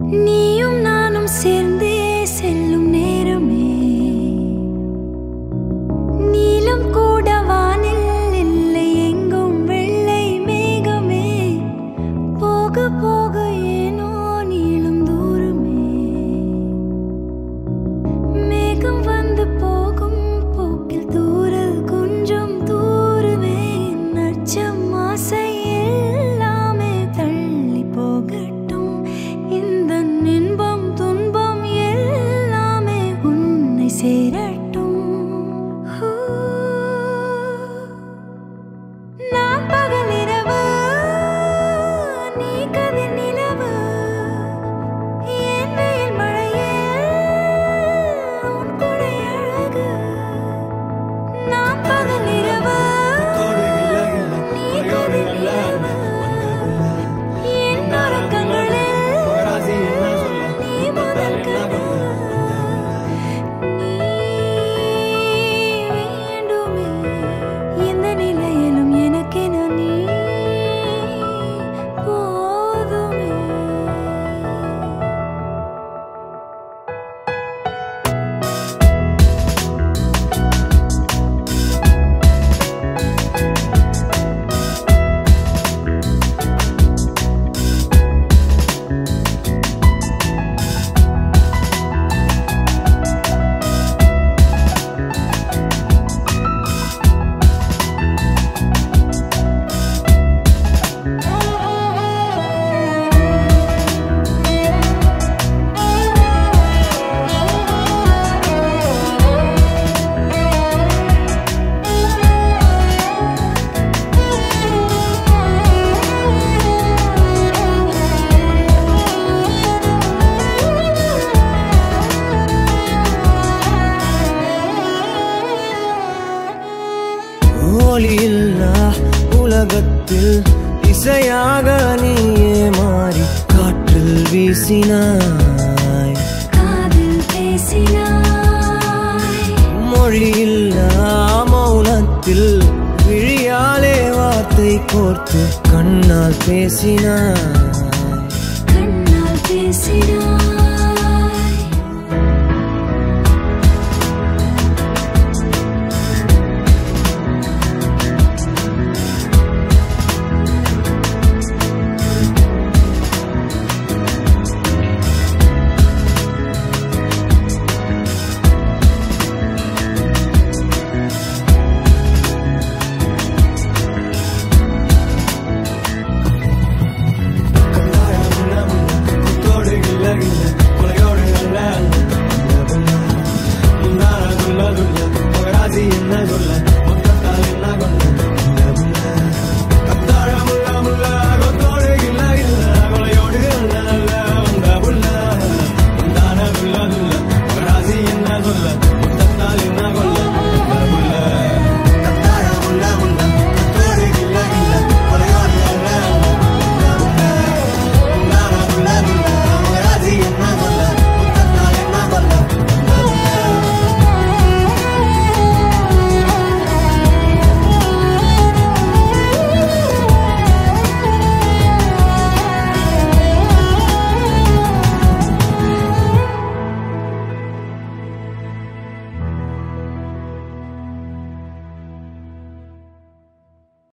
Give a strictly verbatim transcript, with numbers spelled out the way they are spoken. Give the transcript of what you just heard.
நீயும் நானும் சேர்ந்தே செல்லும் நேரமே நீலம் கூட வானில் இல்லை எங்கும் வெள்ளை மேகமே போக போக ஏனோ நீளும் தூரமே மேகம் வந்து போகும் போக்கில் தூரல் கொஞ்சம் தூரமே நச்சம் ஆசை எல்லாமே தள்ளி போகட்டும் இந்த இன்பம் துன்பம் எல்லாமே உன்னை சேரட்டும் நான் பகல் இரவு நீ கதிர் நிலவு என் வெயில் மழையே உன் கொடை அழகு நான் பகல் இரவு நீ கதிர் நிலவு என் உறக்கங்களில் நீ முதல் கனவு நீ வேண்டுமே எந்த நிலையிலும் எனக்கென நீ போதுமே ஒளியில்லா உலகத்தில் இசையாக நீயே மாறி காற்றில் வீசினாய் காதில் பேசினாய் மொழியில்லா மௌனத்தில் விழியாலே வார்த்தை கோர்த்து கண்ணால் பேசினாய் கண்ணால் பேசினாய்